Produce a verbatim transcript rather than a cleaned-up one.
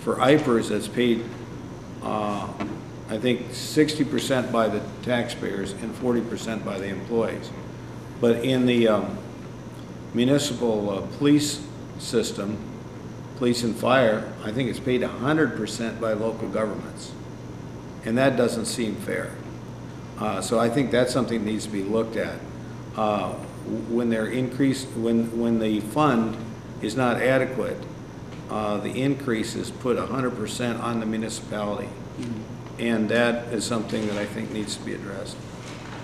for I P E Rs, it's paid, uh, I think, sixty percent by the taxpayers and forty percent by the employees. But in the um, municipal uh, police system, police and fire, I think it's paid one hundred percent by local governments. And that doesn't seem fair. Uh, so I think that's something that needs to be looked at. Uh, when they're increased, when, when the fund is not adequate, uh, the increase is put one hundred percent on the municipality. Mm-hmm. And that is something that I think needs to be addressed.